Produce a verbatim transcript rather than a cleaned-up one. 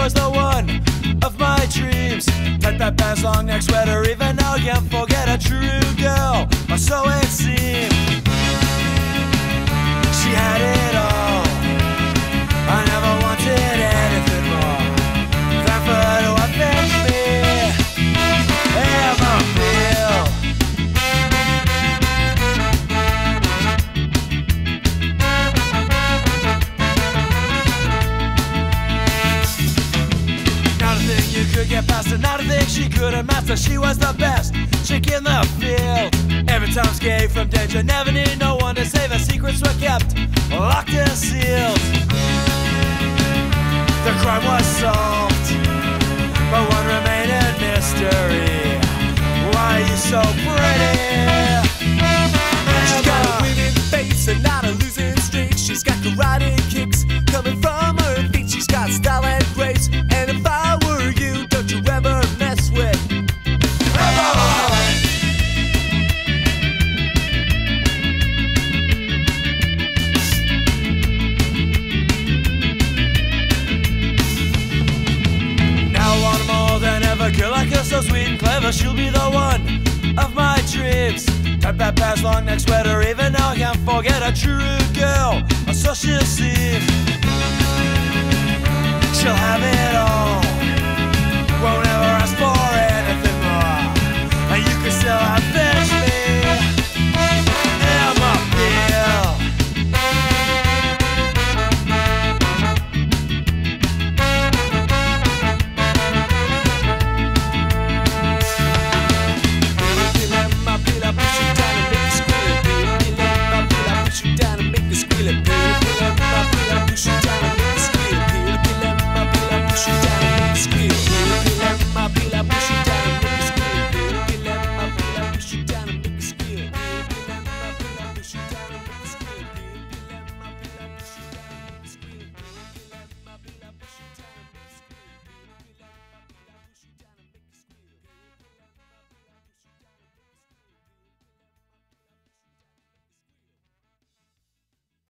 was the one of my dreams. Type that pants, long neck sweater, even now can't forget a true girl, or so it seemed. She had it all, I never wanted anything more than for her to affect me. Ever feel not a thing you could get past her, not a thing she couldn't master. She was the best chick in the field. Every time escaped from danger, never need no one to save her. Secrets were kept locked and sealed. The crime was solved, but one remaining mystery. Why are you so pretty? She's got a winning face and not a losing streak. She's got karate kicks coming from her feet. She's got style and grace, and if I were you, don't you ever mess with a girl like her, so sweet and clever, she'll be the one of my dreams. Type that pants, long neck sweater, even now I can't forget a true girl, or so she'll seem. She'll have it all.